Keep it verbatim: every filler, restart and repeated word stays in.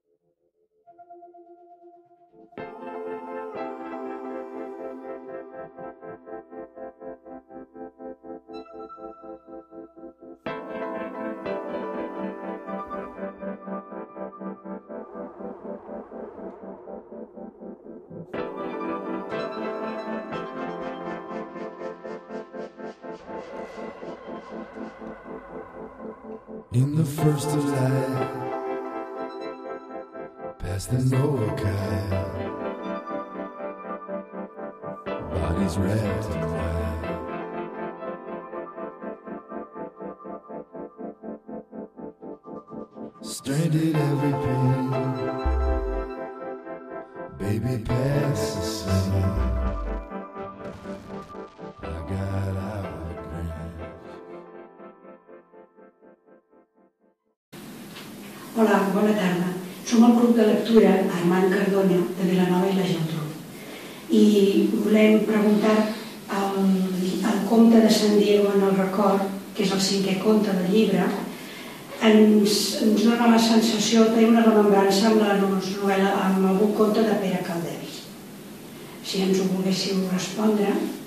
In the first of light, past the Noakai, bodies wrapped in white. Stranded every pain, baby past the sun. I got out of grace. Hola, bona tarda. Som el grup de lectura Armand Cardona, de Vilanova i la Geltrú. I volem preguntar el, el conte de San Diego en el record, que és el cinquè conte del llibre, ens, ens dona la sensació de tenir una remembrança amb la novel·la, amb algun conte de Pere Calders. Si ens ho volguéssiu respondre.